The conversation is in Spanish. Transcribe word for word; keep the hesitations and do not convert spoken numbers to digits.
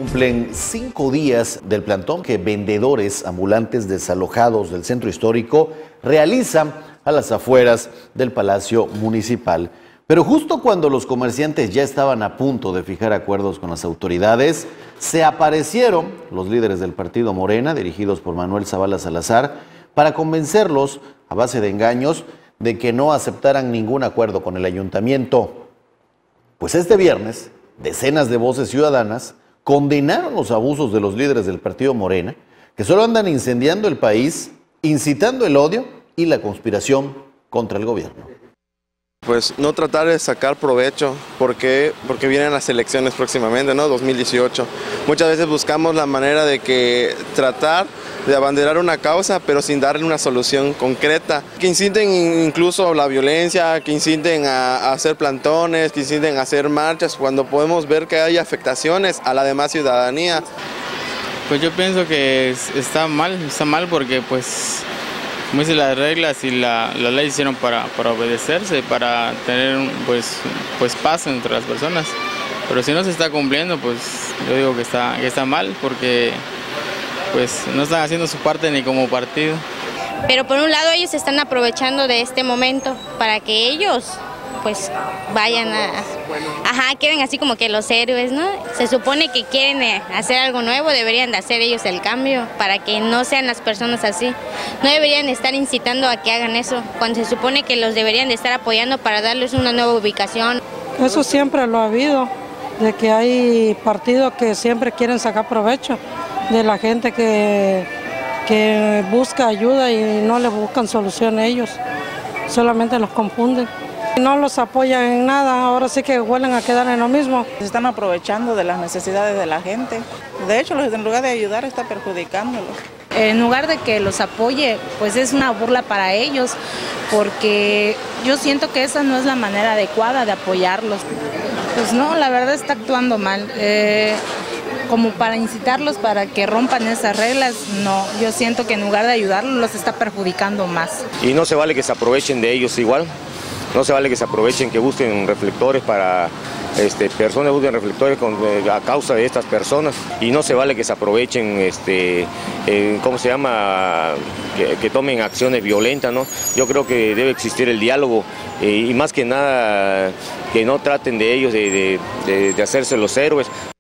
cumplen cinco días del plantón que vendedores ambulantes desalojados del centro histórico realizan a las afueras del Palacio Municipal. Pero justo cuando los comerciantes ya estaban a punto de fijar acuerdos con las autoridades, se aparecieron los líderes del partido Morena, dirigidos por Manuel Zavala Salazar, para convencerlos, a base de engaños, de que no aceptaran ningún acuerdo con el ayuntamiento. Pues este viernes, decenas de voces ciudadanas condenaron los abusos de los líderes del partido Morena, que solo andan incendiando el país, incitando el odio y la conspiración contra el gobierno. Pues no tratar de sacar provecho, porque porque vienen las elecciones próximamente, ¿no? dos mil dieciocho. Muchas veces buscamos la manera de que tratar de abanderar una causa, pero sin darle una solución concreta. Que inciten incluso la violencia, que inciten a, a hacer plantones, que inciten a hacer marchas, cuando podemos ver que hay afectaciones a la demás ciudadanía. Pues yo pienso que está mal, está mal porque pues, como dicen, las reglas y la, la ley hicieron para, para obedecerse, para tener pues, pues paz entre las personas. Pero si no se está cumpliendo, pues yo digo que está, que está mal porque pues no están haciendo su parte ni como partido. Pero por un lado ellos se están aprovechando de este momento para que ellos pues vayan a... Ajá, quieren así como que los héroes, ¿no? Se supone que quieren hacer algo nuevo, deberían de hacer ellos el cambio para que no sean las personas así. No deberían estar incitando a que hagan eso, cuando se supone que los deberían de estar apoyando para darles una nueva ubicación. Eso siempre lo ha habido, de que hay partidos que siempre quieren sacar provecho de la gente que, que busca ayuda y no le buscan solución a ellos, solamente los confunden. No los apoyan en nada, ahora sí que vuelven a quedar en lo mismo. Se están aprovechando de las necesidades de la gente. De hecho, en lugar de ayudar, está perjudicándolos. En lugar de que los apoye, pues es una burla para ellos, porque yo siento que esa no es la manera adecuada de apoyarlos. Pues no, la verdad está actuando mal. Eh, como para incitarlos para que rompan esas reglas, no. Yo siento que en lugar de ayudarlos, los está perjudicando más. Y no se vale que se aprovechen de ellos igual. No se vale que se aprovechen, que busquen reflectores para este, personas, busquen reflectores con, eh, a causa de estas personas. Y no se vale que se aprovechen, este, eh, ¿cómo se llama?, que, que tomen acciones violentas, ¿no? Yo creo que debe existir el diálogo eh, y más que nada que no traten de ellos de, de, de, de hacerse los héroes.